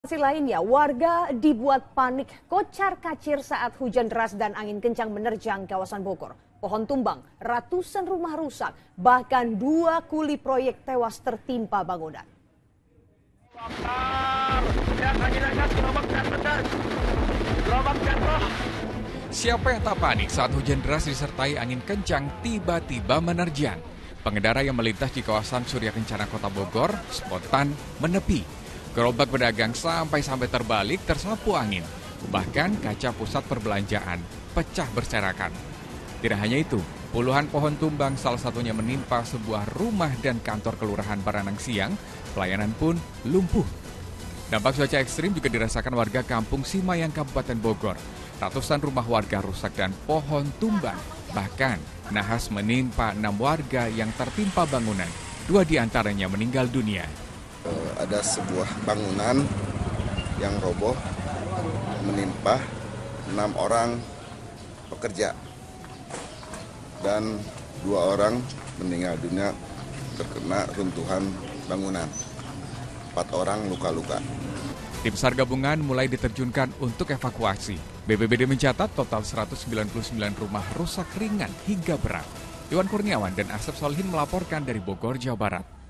Informasi lainnya, warga dibuat panik kocar-kacir saat hujan deras dan angin kencang menerjang kawasan Bogor. Pohon tumbang, ratusan rumah rusak, bahkan 2 kuli proyek tewas tertimpa bangunan. Siapa yang tak panik saat hujan deras disertai angin kencang tiba-tiba menerjang? Pengendara yang melintas di kawasan Surya Kencana Kota Bogor spontan menepi. Gerobak pedagang sampai terbalik tersapu angin. Bahkan kaca pusat perbelanjaan pecah berserakan. Tidak hanya itu, puluhan pohon tumbang salah satunya menimpa sebuah rumah dan kantor kelurahan Baranang Siang. Pelayanan pun lumpuh. Dampak cuaca ekstrim juga dirasakan warga Kampung Simayang, Kabupaten Bogor. Ratusan rumah warga rusak dan pohon tumbang. Bahkan nahas menimpa 6 warga yang tertimpa bangunan. 2 diantaranya meninggal dunia. Ada sebuah bangunan yang roboh menimpa 6 orang pekerja dan 2 orang meninggal dunia terkena runtuhan bangunan. 4 orang luka-luka. Tim SAR gabungan mulai diterjunkan untuk evakuasi. BPBD mencatat total 199 rumah rusak ringan hingga berat. Iwan Kurniawan dan Asep Solihin melaporkan dari Bogor, Jawa Barat.